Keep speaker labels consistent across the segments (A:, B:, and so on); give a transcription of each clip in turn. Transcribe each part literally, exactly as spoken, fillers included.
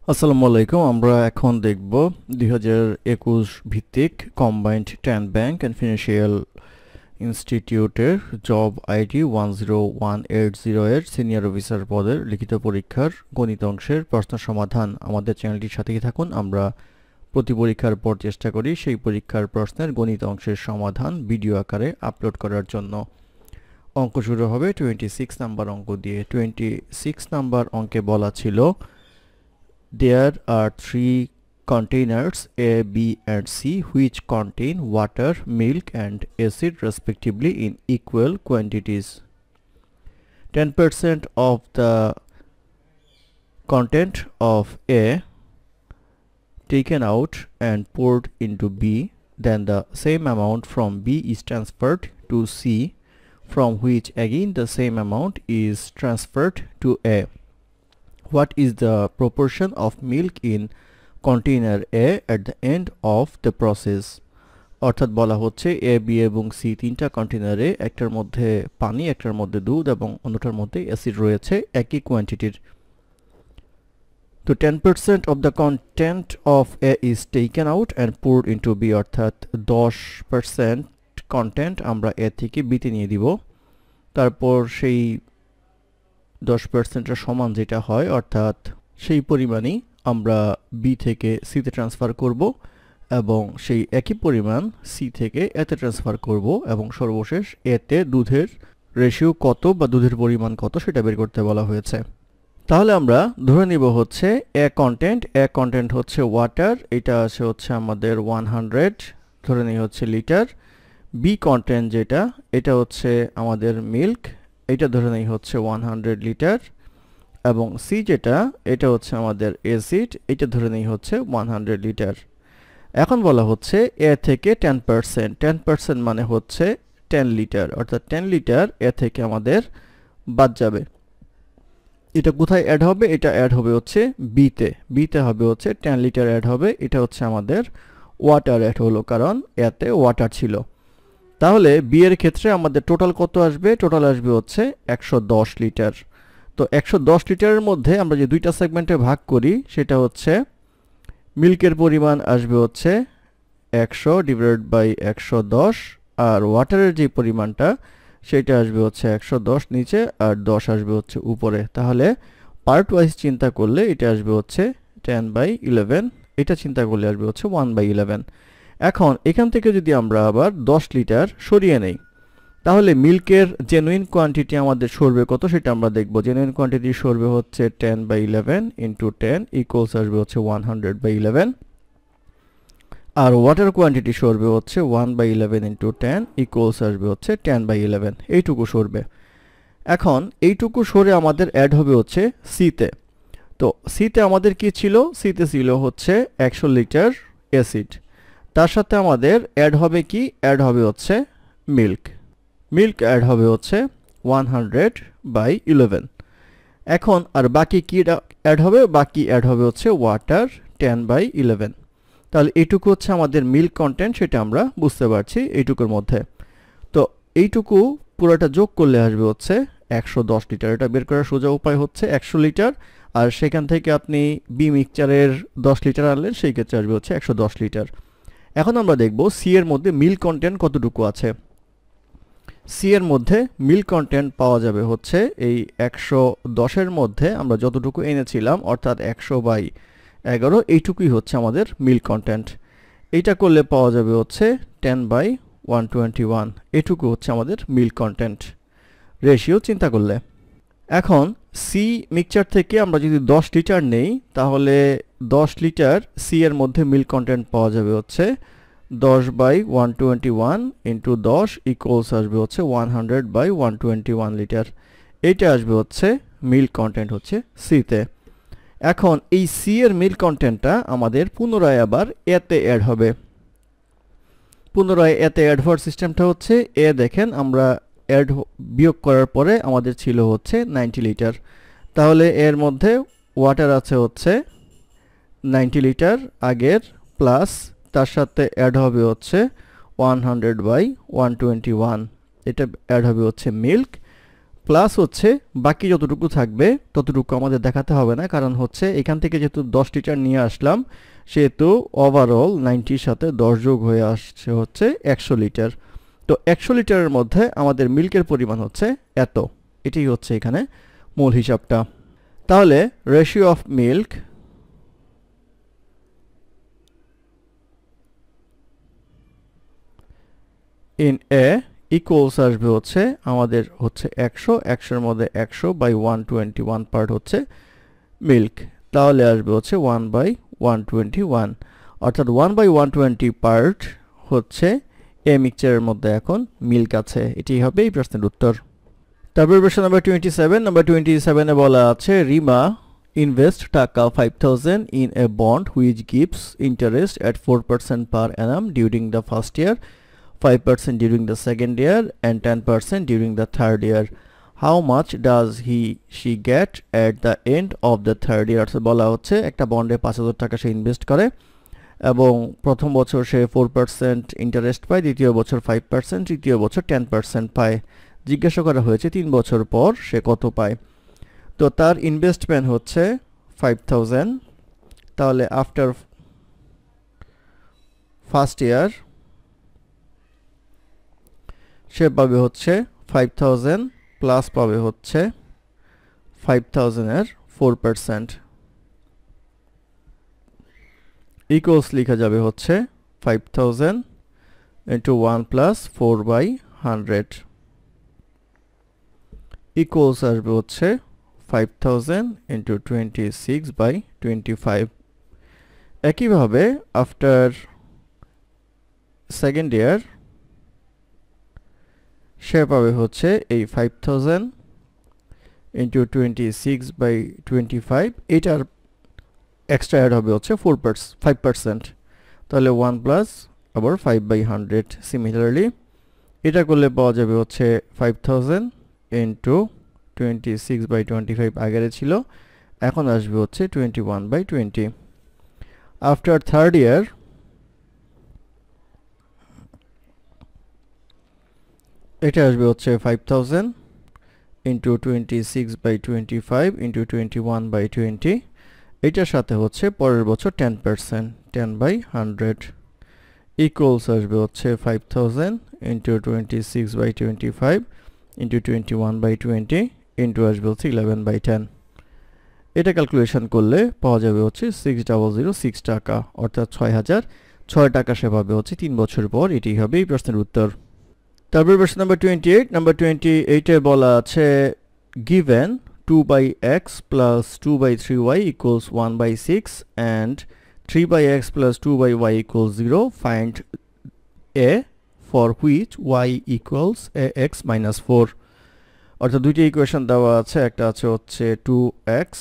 A: আসসালামু আলাইকুম। আমরা এখন দেখব দুই হাজার একুশ ভিত্তিক combined ten bank and financial ইনস্টিটিউটের job ID one zero one eight zero এর সিনিয়র অফিসার পদের লিখিত পরীক্ষার গণিত অংশের প্রশ্ন সমাধান। আমাদের চ্যানেলটির সাথেই থাকুন। আমরা প্রতি পরীক্ষার পর চেষ্টা করি সেই পরীক্ষার প্রশ্নের গণিত অংশের সমাধান ভিডিও আকারে আপলোড করার জন্য। অঙ্ক শুরু হবে টোয়েন্টি সিক্স নাম্বার অঙ্ক দিয়ে। টোয়েন্টি সিক্স নাম্বার অঙ্কে বলা ছিল there are three containers A, B and C which contain water, milk and acid respectively in equal quantities. ten percent of the content of A taken out and poured into B, then the same amount from B is transferred to C, from which again the same amount is transferred to A. What is the proportion of milk in container A at the end of the process? অর্থাৎ বলা হচ্ছে A B এবং C তিনটা কন্টেনারে একটার মধ্যে পানি, একটার মধ্যে দুধ এবং অন্যটার মধ্যে অ্যাসিড রয়েছে একই কোয়ান্টিটির। তো ten percent of the content of A is taken out and poured into B, অর্থাৎ দশ পার্সেন্ট কন্টেন্ট আমরা এ থেকে বিতে নিয়ে দিব। তারপর সেই দশ পার্সেন্টের সমান যেটা হয় অর্থাৎ সেই পরিমাণই আমরা বি থেকে সিতে ট্রান্সফার করব এবং সেই একই পরিমাণ সি থেকে এতে ট্রান্সফার করব এবং সর্বশেষ এতে দুধের রেশিও কত বা দুধের পরিমাণ কত সেটা বের করতে বলা হয়েছে। তাহলে আমরা ধরে নিব হচ্ছে এ কন্টেন্ট এ কন্টেন্ট হচ্ছে ওয়াটার, এটা আছে হচ্ছে আমাদের ওয়ান হান্ড্রেড, ধরে নিই হচ্ছে লিটার। বি কন্টেন্ট যেটা এটা হচ্ছে আমাদের মিল্ক, এটা ধরে নেই হচ্ছে ওয়ান হান্ড্রেড লিটার, এবং সি যেটা এটা হচ্ছে আমাদের অ্যাসিড, এটা ধরে নেই হচ্ছে ওয়ান হান্ড্রেড লিটার। এখন বলা হচ্ছে এ থেকে টেন পার্সেন্ট, টেন পার্সেন্ট মানে হচ্ছে টেন লিটার, অর্থাৎ টেন লিটার এ থেকে আমাদের বাদ যাবে। এটা কোথায় অ্যাড হবে? এটা অ্যাড হবে হচ্ছে বিতে, বিতে হবে হচ্ছে টেন লিটার অ্যাড হবে, এটা হচ্ছে আমাদের ওয়াটার অ্যাড হলো কারণ এতে ওয়াটার ছিল। তাহলে বি এর ক্ষেত্রে আমাদের টোটাল কত আসবে? টোটাল আসবে হচ্ছে একশো দশ লিটার। তো একশো দশ লিটারের মধ্যে আমরা যে দুইটা সেগমেন্টে ভাগ করি সেটা হচ্ছে মিল্কের পরিমাণ আসবে হচ্ছে একশো ডিভাইডেড বাই একশো দশ, আর ওয়াটারের যে পরিমাণটা সেটা আসবে হচ্ছে একশো দশ নিচে আর দশ আসবে হচ্ছে উপরে। তাহলে পার্ট ওয়াইজ চিন্তা করলে এটা আসবে হচ্ছে টেন বাই ইলেভেন, এটা চিন্তা করলে আসবে হচ্ছে ওয়ান বাই ইলেভেন। এখন এখান থেকে যদি আমরা আবার দশ লিটার সরিয়ে নেই তাহলে মিল্কের জেনুইন কোয়ান্টিটি আমাদের সরবে কত সেটা আমরা দেখব। জেনুইন কোয়ান্টিটি সরবে হচ্ছে ten by eleven into ten equals আসবে হচ্ছে ওয়ান হান্ড্রেড বাই ইলেভেন, আর ওয়াটার কোয়ান্টিটি সরবে হচ্ছে one by eleven into ten equals আসবে হচ্ছে টেন বাই ইলেভেন, এইটুকু সরবে। এখন এইটুকু সরে আমাদের অ্যাড হবে হচ্ছে সিতে। তো সিতে আমাদের কি ছিল? সিতে ছিল হচ্ছে একশো লিটার অ্যাসিড, তার সাথে আমাদের অ্যাড হবে কি? অ্যাড হবে হচ্ছে মিল্ক, মিল্ক অ্যাড হবে হচ্ছে ওয়ান হান্ড্রেড বাই ইলেভেন। এখন আর বাকি কি অ্যাড হবে? বাকি অ্যাড হবে হচ্ছে ওয়াটার টেন বাই ইলেভেন। তাহলে এইটুকু হচ্ছে আমাদের মিল্ক কন্টেন্ট, সেটা আমরা বুঝতে পারছি এইটুকুর মধ্যে। তো এইটুকু পুরোটা যোগ করলে আসবে হচ্ছে একশো দশ লিটার। এটা বের করার সোজা উপায় হচ্ছে একশো লিটার, আর সেখান থেকে আপনি বি মিক্সচারের দশ লিটার আনলেন, সেই ক্ষেত্রে আসবে হচ্ছে একশো দশ লিটার। এখন আমরা দেখব সি এর মধ্যে মিল্ক কন্টেন্ট কতটুকু আছে। সি এর মধ্যে মিল্ক কন্টেন্ট পাওয়া যাবে হচ্ছে এই একশো দশের মধ্যে আমরা যতটুকু এনেছিলাম অর্থাৎ একশো বাই এগারো, এইটুকুই হচ্ছে আমাদের মিল্ক কন্টেন্ট। এইটা করলে পাওয়া যাবে হচ্ছে ten by one twenty one, এটুকু হচ্ছে আমাদের মিল্ক কন্টেন্ট রেশিও চিন্তা করলে। এখন সি মিক্সচার থেকে আমরা যদি দশ লিটার নেই তাহলে দশ লিটার সি এর মধ্যে মিল্ক কন্টেন্ট পাওয়া যাবে হচ্ছে দশ by one twenty one into দশ ইকুয়ালস আসবে হচ্ছে one hundred by one twenty one litre, এইটা আসবে হচ্ছে মিল্ক কন্টেন্ট হচ্ছে সিতে। এখন এই সি এর মিল্ক কন্টেন্টটা আমাদের পুনরায় আবার এতে অ্যাড হবে। পুনরায় এতে অ্যাড হওয়ার সিস্টেমটা হচ্ছে এ দেখেন আমরা অ্যাড বিয়োগ করার পরে আমাদের ছিল হচ্ছে নাইনটি লিটার, তাহলে এর মধ্যে ওয়াটার আছে হচ্ছে নাইনটি লিটার আগের, প্লাস তার সাথে অ্যাড হবে হচ্ছে one hundred by one twenty one, এটা অ্যাড হবে হচ্ছে মিল্ক, প্লাস হচ্ছে বাকি যতটুকু থাকবে ততটুকু আমাদের দেখাতে হবে না, কারণ হচ্ছে এখান থেকে যেহেতু দশ লিটার নিয়ে আসলাম সেহেতু ওভারঅল নাইনটির সাথে দশ যোগ হয়ে আসছে হচ্ছে একশো লিটার। তো একশো লিটারের মধ্যে আমাদের মিল্কের পরিমাণ হচ্ছে এত, এটাই হচ্ছে এখানে মূল হিসাবটা। তাহলে ratio of milk in A equals আসবে হচ্ছে আমাদের হচ্ছে একশো, একশোর মধ্যে একশো by one twenty one part হচ্ছে মিল্ক, তাহলে আসবে হচ্ছে one by one twenty one, অর্থাৎ one by one twenty part হচ্ছে এ মিক্সচারের মধ্যে এখন মিল্ক আছে। এটি হবে এই প্রশ্নের উত্তর। তারপর প্রশ্ন number twenty seven number twenty সেভেনে বলা আছে রিমা ইনভেস্ট টাকা five thousand in a bond which gives interest at four percent per annum during the first year, five percent during the second year and ten percent during the third year. How much does he she get at the end of the third year? So বলা হচ্ছে একটা বন্ডে পাঁচ হাজার টাকা সে invest করে এবং প্রথম বছর সে ফোর পার্সেন্ট ইন্টারেস্ট পায়, দ্বিতীয় বছর ফাইভ পার্সেন্ট, তৃতীয় বছর টেন পার্সেন্ট পায়। জিজ্ঞাসা করা হয়েছে তিন বছর পর সে কত পায়। তো তার ইনভেস্টমেন্ট হচ্ছে ফাইভ থাউজেন্ড, তাহলে আফটার ফার্স্ট ইয়ার সে পাবে হচ্ছে ফাইভ থাউজেন্ড প্লাস পাবে হচ্ছে ফাইভ থাউজেন্ডের ফোর পার্সেন্ট ইকুয়ালস লিখা যাবে হচ্ছে five thousand into one plus four by hundred equals আসবে হচ্ছে five thousand into twenty six by twenty five. একইভাবে আফটার সেকেন্ড ইয়ার সে পাবে হচ্ছে এই five thousand into twenty six by twenty five, এটার এক্সট্রা অ্যাড হবে হচ্ছে ফোর পার্স ফাইভ পার্সেন্ট, তাহলে ওয়ান প্লাস আবার ফাইভ বাই হান্ড্রেড। সিমিলারলি এটা করলে পাওয়া যাবে হচ্ছে five thousand into twenty six by twenty five আগের ছিল, এখন আসবে হচ্ছে twenty one by twenty. After third year এটা আসবে হচ্ছে five thousand into twenty six by twenty five into twenty one by twenty, এটার সাথে হচ্ছে পরের বছর ten percent ten by hundred equals আসবে হচ্ছে five thousand into twenty six by twenty five into twenty one by twenty into আসবে হচ্ছে eleven by ten. এটা ক্যালকুলেশন করলে পাওয়া যাবে হচ্ছে সিক্স ডাবল জিরো সিক্স টাকা, অর্থাৎ ছয় হাজার ছয় টাকা সে পাবে হচ্ছে তিন বছর পর। এটি হবে এই প্রশ্নের উত্তর। তারপর প্রশ্ন number twenty eight number twenty এইটে বলা আছে given two by x plus two by three y equals one by six and three by x plus two by y equals zero, find a for which y equals a x minus four. অর্থাৎ দুইটি equation দেওয়া আছে, একটা আছে হচ্ছে two x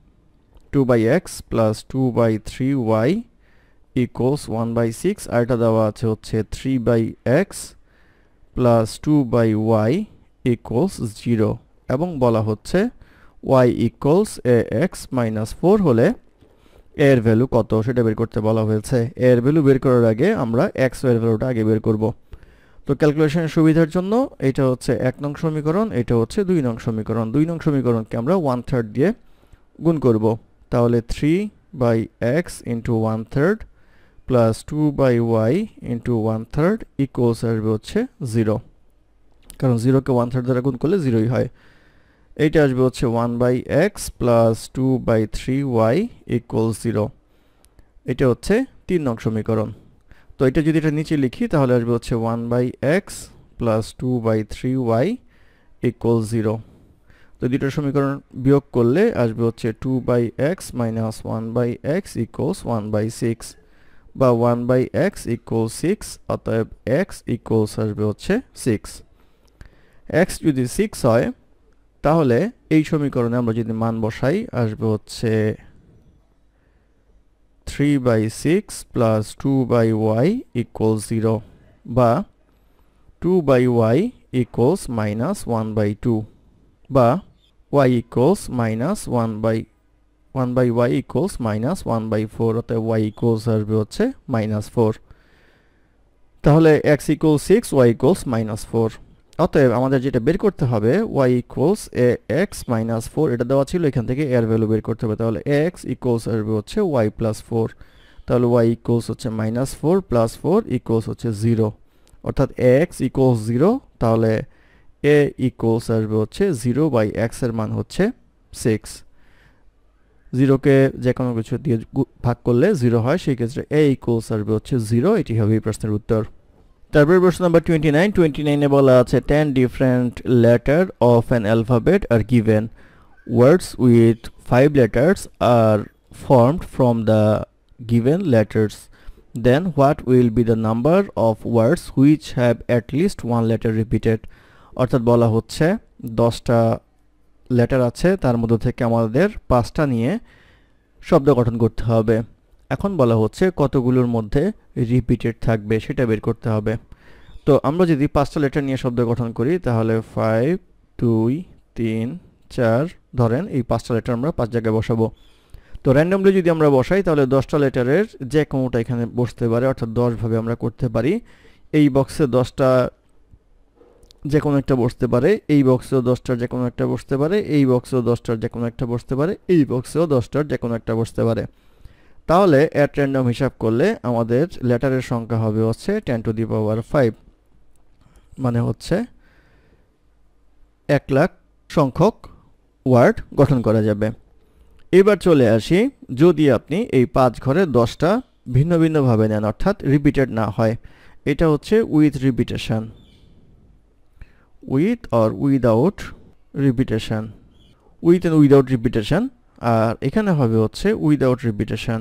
A: two by x plus two by three y equals one by six, আর এটা দেওয়া আছে হচ্ছে three by x plus two by y equals zero, এবং বলা হচ্ছে y equals a x minus four হলে এর ভ্যালু কত সেটা বের করতে বলা হয়েছে। এর ভ্যালু বের করার আগে আমরা এক্স এর ভ্যালুটা আগে বের করব। তো ক্যালকুলেশনের সুবিধার জন্য এটা হচ্ছে এক নং সমীকরণ, এটা হচ্ছে দুই নং সমীকরণ। দুই নং সমীকরণকে আমরা ওয়ান থার্ড দিয়ে গুণ করব, তাহলে three by x into one third plus two by y into one third equals আসবে হচ্ছে জিরো, কারণ জিরোকে ওয়ান থার্ড দ্বারা গুণ করলে জিরোই হয়। এইটা আসবে হচ্ছে one by x plus two by three y equals zero, এটা হচ্ছে তিন নং সমীকরণ। তো এটা যদি এটা নিচে লিখি তাহলে আসবে হচ্ছে one by x plus two by three y equal zero. তো দুটো সমীকরণ বিয়োগ করলে আসবে হচ্ছে two by x minus one by x equals one by six, বা one by x equal six, অতএব এক্স ইকুয়ালস আসবে হচ্ছে সিক্স। এক্স যদি সিক্স হয় তাহলে এই সমীকরণে আমরা যদি মান বসাই আসবে হচ্ছে three by six plus two by y equal zero, বা two by y equals minus one by two, বা y equals minus one by one by y equals minus one by four, অর্থাৎ ওয়াই ইকুয়ালস আসবে হচ্ছে minus four. তাহলে x equal six, y equals minus four. অতএব আমাদের যেটা বের করতে হবে y equals a x minus four, এটা দেওয়া ছিল, এখান থেকে এর ভ্যালু বের করতে হবে। তাহলে এক্স ইকুয়ালস আসবে হচ্ছে y প্লাস ফোর, তাহলে y ইকুয়ালস হচ্ছে minus four plus four equals হচ্ছে জিরো, অর্থাৎ এক্স ইকুয়ালস জিরো। তাহলে এ ইকুয়ালস আসবে হচ্ছে জিরো বাই এক্স এর মান হচ্ছে সিক্স। জিরোকে যে কোনো কিছু দিয়ে ভাগ করলে জিরো হয়, সেই ক্ষেত্রে এ ইকুয়ালস আসবে হচ্ছে জিরো। এটি হবে এই প্রশ্নের উত্তর। তারপরে প্রশ্ন নাম্বার টোয়েন্টি নাইন টোয়েন্টি নাইনে বলা আছে ten different letter of an alphabet are given, words with five letters are formed from the given letters, then what will be the number of words which have at least one letter repeated? অর্থাৎ বলা হচ্ছে দশটা letter আছে, তার মধ্যে থেকে আমাদের পাঁচটা নিয়ে শব্দ গঠন করতে হবে। এখন বলা হচ্ছে কতগুলোর মধ্যে রিপিটেড থাকবে সেটা বের করতে হবে। তো আমরা যদি পাঁচটা লেটার নিয়ে শব্দ গঠন করি তাহলে ফাইভ, দুই, তিন, চার, ধরেন এই পাঁচটা লেটার আমরা পাঁচ জায়গায় বসাবো। তো র্যান্ডমলি যদি আমরা বসাই তাহলে দশটা লেটারের যে কোনোটা এখানে বসতে পারে, অর্থাৎ দশ ভাবে আমরা করতে পারি। এই বক্সে দশটা যে কোনো একটা বসতে পারে, এই বক্সেও দশটার যে কোনো একটা বসতে পারে, এই বক্সেও দশটার যে কোনো একটা বসতে পারে, এই বক্সেও দশটার যে কোনো একটা বসতে পারে। তাহলে অ্যাট র্যান্ডম হিসাব করলে আমাদের লেটারের সংখ্যা হবে হচ্ছে ten to the power five, মানে হচ্ছে এক লাখ সংখ্যক ওয়ার্ড গঠন করা যাবে। এবার চলে আসি, যদি আপনি এই পাঁচ ঘরে দশটা ভিন্ন ভিন্নভাবে নেন, অর্থাৎ রিপিটেড না হয়, এটা হচ্ছে with repetition, with or without repetition, with and without repetition, আর এখানে হবে হচ্ছে উইদাউট রিপিটেশন।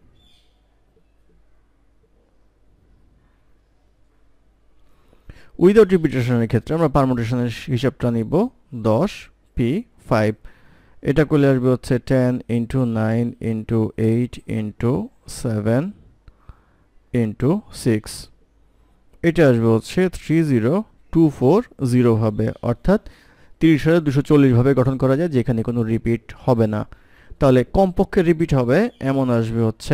A: উইদাউট রিপিটেশনের ক্ষেত্রে আমরা পারমুটেশনের হিসাবটা নিব দশ পি ফাইভ, এটা করলে আসবে হচ্ছে ten into nine into eight into seven into six, এটা আসবে হচ্ছে three zero two four zero ভাবে, অর্থাৎ তিরিশ হাজার দুশো চল্লিশ ভাবে গঠন করা যায়, যেখানে কোনো রিপিট হবে না। তাহলে কমপক্ষে রিপিট হবে এমন আসবে হচ্ছে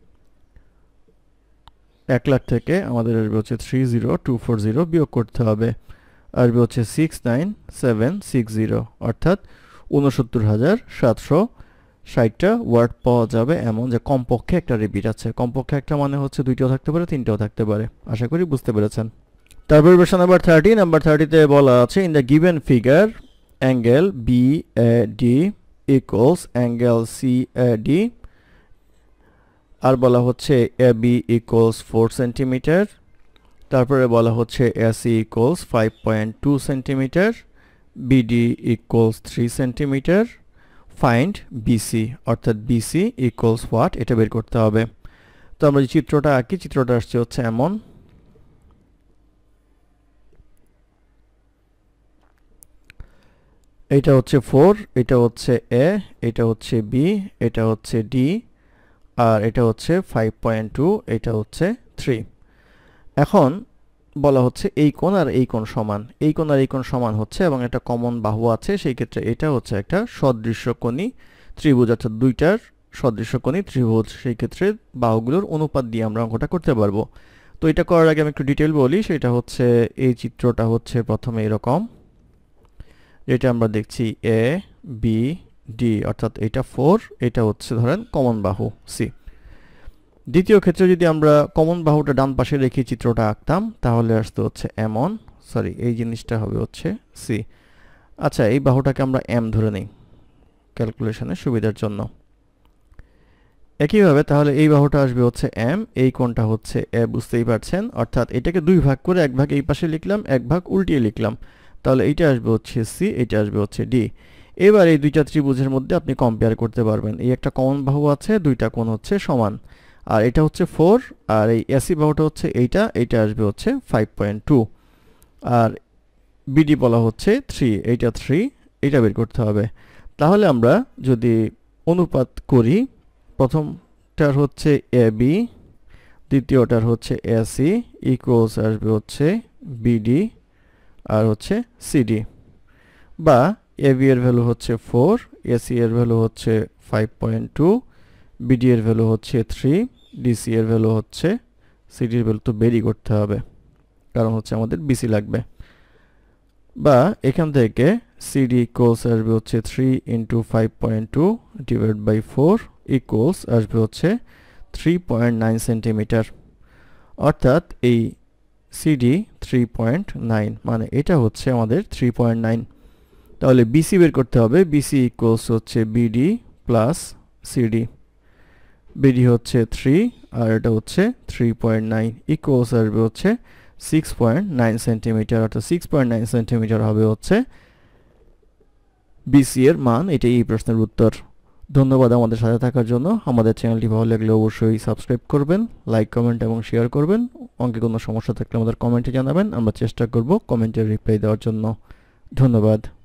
A: এক লাখ থেকে আমাদের আসবে হচ্ছে three zero two four zero, বিয়োগ করতে হবে, আসবে হচ্ছে six nine seven six zero, অর্থাৎ ঊনসত্তর হাজার সাতশো ষাটটা ওয়ার্ড পাওয়া যাবে এমন যে কমপক্ষে একটা রিপিট আছে। কমপক্ষে একটা মানে হচ্ছে দুইটাও থাকতে পারে, তিনটাও থাকতে পারে। আশা করি বুঝতে পেরেছেন। তারপর প্রশ্ন নাম্বার থার্টি, নাম্বার থার্টিতে বলা আছে in the given figure angle B A D equals angle C A D, আর বলা হচ্ছে A B equals four centimetre, তারপরে বলা হচ্ছে A C equals five point two centimetre, BD equals three centimetre, find BC, অর্থাৎ BC equals what, এটা বের করতে হবে। তো আমরা যে চিত্রটা আঁকি, চিত্রটা আসছে হচ্ছে এমন, এটা হচ্ছে ফোর, এটা হচ্ছে এ, এটা হচ্ছে বি, এটা হচ্ছে ডি, আর এটা হচ্ছে ফাইভ পয়েন্ট টু, এটা হচ্ছে থ্রি। এখন বলা হচ্ছে এই কোণ আর এই কোণ সমান, এই কোণ আর এই কোণ সমান হচ্ছে এবং একটা কমন বাহু আছে, সেই ক্ষেত্রে এটা হচ্ছে একটা সদৃশ্যকোণী ত্রিভুজ, অর্থাৎ দুইটার সদৃশ্যকোণী ত্রিভুজ, সেই ক্ষেত্রে বাহুগুলোর অনুপাত দিয়ে আমরা অঙ্কটা করতে পারবো। তো এটা করার আগে আমি একটু ডিটেল বলি, সেটা হচ্ছে এই চিত্রটা হচ্ছে প্রথমে এরকম, যেটা আমরা দেখছি এ বি ডি, অর্থাৎ এটা ফোর, এটা হচ্ছে ধরেন কমন বাহু সি। দ্বিতীয় ক্ষেত্রে যদি আমরা কমন বাহুটা ডান পাশে রেখে চিত্রটা আঁকতাম তাহলে আসতে হচ্ছে এমন, সরি এই জিনিসটা হবে হচ্ছে সি। আচ্ছা, এই বাহুটাকে আমরা এম ধরে নিই ক্যালকুলেশনের সুবিধার জন্য। একইভাবে তাহলে এই বাহুটা আসবে হচ্ছে এম, এই কোণটা হচ্ছে এ, বুঝতেই পারছেন, অর্থাৎ এটাকে দুই ভাগ করে এক ভাগ এই পাশে লিখলাম, এক ভাগ উল্টিয়ে লিখলাম, তাহলে এইটা আসবে হচ্ছে সি, এটা আসবে হচ্ছে ডি। এবার এই দুইটা ত্রিভুজের মধ্যে আপনি কম্পেয়ার করতে পারবেন, এই একটা কমন বাহু আছে, দুইটা কোণ হচ্ছে সমান, আর এটা হচ্ছে ফোর, আর এই এসি বাহুটা হচ্ছে এইটা, এইটা আসবে হচ্ছে ফাইভ পয়েন্ট টু, আর বিডি বলা হচ্ছে থ্রি, এইটা থ্রি, এটা বের করতে হবে। তাহলে আমরা যদি অনুপাত করি, প্রথমটার হচ্ছে এ বি, দ্বিতীয়টার হচ্ছে এসি ইকুয়ালস আসবে হচ্ছে বিডি আর হচ্ছে সিডি, বা এবি এর ভ্যালু হচ্ছে ফোর, এসি এর ভ্যালু হচ্ছে ফাইভ পয়েন্ট টু, বিডি এর ভ্যালু হচ্ছে থ্রি, ডিসি এর ভ্যালু হচ্ছে, সিডির ভ্যালু তো বেরই করতে হবে কারণ হচ্ছে আমাদের বিসি লাগবে। বা এখান থেকে সিডি ইকুয়ালস আসবে হচ্ছে three into five point two divide by four equals আসবে হচ্ছে থ্রি পয়েন্ট নাইন সেন্টিমিটার। অর্থাৎ এই সিডি থ্রি পয়েন্ট নাইন, মানে এটা হচ্ছে আমাদের থ্রি পয়েন্ট নাইন। তাহলে বিসি বের করতে হবে। বিসি ইকুয়ালস হচ্ছে বিডি প্লাস সিডি। বিডি হচ্ছে থ্রি আর এটা হচ্ছে থ্রি পয়েন্ট নাইন ইকুয়ালস আসবে হচ্ছে সিক্স পয়েন্ট নাইন সেন্টিমিটার। অর্থাৎ সিক্স পয়েন্ট নাইন সেন্টিমিটার হবে হচ্ছে বিসি এর মান। এটাই এই প্রশ্নের উত্তর। ধন্যবাদ আমাদের সাথে থাকার জন্য। আমাদের চ্যানেলটি ভালো লাগলে অবশ্যই সাবস্ক্রাইব করবেন, লাইক কমেন্ট এবং শেয়ার করবেন। অঙ্কে কোনো সমস্যা থাকলে আমাদের কমেন্টে জানাবেন, আমরা চেষ্টা করব কমেন্টের রিপ্লাই দেওয়ার জন্য। ধন্যবাদ।